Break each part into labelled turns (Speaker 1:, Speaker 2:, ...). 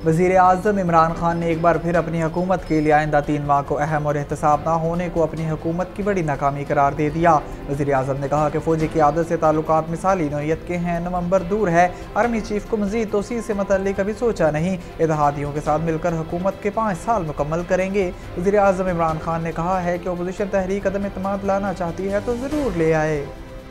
Speaker 1: वज़ीर आज़म इमरान खान ने एक बार फिर अपनी हुकूमत के लिए आइंदा 3 माह को अहम और एहतसाब न होने को अपनी हुकूमत की बड़ी नाकामी करार दे दिया। वज़ीर आज़म ने कहा कि फ़ौजी क़यादत से ताल्लुकात मिसाली नौइयत के हैं, नवंबर दूर है, आर्मी चीफ को मज़ीद तोसी से मतलब कभी सोचा नहीं, इत्तेहादियों के साथ मिलकर हुकूमत के 5 साल मुकम्मल करेंगे। वज़ीर आज़म इमरान खान ने कहा है कि अपोजिशन तहरीक अदम इत्तेमाद लाना चाहती है तो ज़रूर ले आए।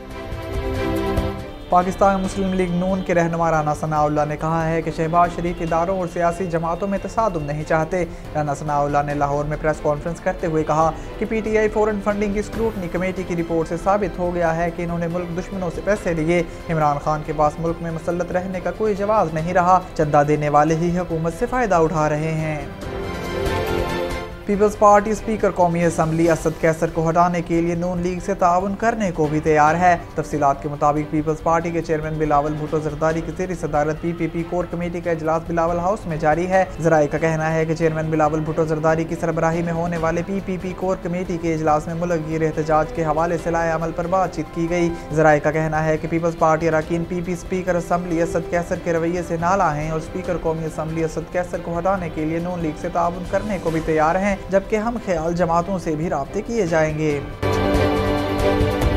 Speaker 1: पाकिस्तान मुस्लिम लीग नून के रहनुमा राना सनाउल्लाह ने कहा है कि शहबाज शरीफ इदारों और सियासी जमातों में तसादुम नहीं चाहते। राना सनाउल्लाह ने लाहौर में प्रेस कॉन्फ्रेंस करते हुए कहा कि PTI फॉरेन फंडिंग की स्क्रूटनी कमेटी की रिपोर्ट से साबित हो गया है कि इन्होंने मुल्क दुश्मनों से पैसे लिए। इमरान खान के पास मुल्क में मुसल्लत रहने का कोई जवाब नहीं रहा, चंदा देने वाले ही हुकूमत से फ़ायदा उठा रहे हैं। पीपल्स पार्टी स्पीकर कौमी असम्बली असद कैसर को हटाने के लिए नून लीग से ताउन करने को भी तैयार है। तफसीलात के मुताबिक पीपल्स पार्टी के चेयरमैन बिलावल भुट्टो जरदारी की ज़ेर सदारत PPP कोर कमेटी का इजलास बिलावल हाउस में जारी है। ज़राए का कहना है कि चेयरमैन बिलावल भुट्टो जरदारी की सरबराही में होने वाले PPP कोर कमेटी के इजलास में मुल्क गिर एहतजाज के हवाले से लाए अमल पर बातचीत की गई। ज़राए का कहना है कि पीपल्स पार्टी अरकान PP speaker assembly Asad Qaiser के रवैये से नाला हैं और स्पीकर कौमी असम्बली असद कैसर को हटाने के लिए नून लीग से ताउन करने को भी तैयार हैं, जबकि हम ख्याल जमातों से भी राब्ते किए जाएंगे।